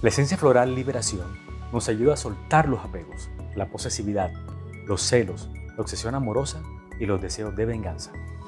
La esencia floral liberación nos ayuda a soltar los apegos, la posesividad, los celos, la obsesión amorosa y los deseos de venganza.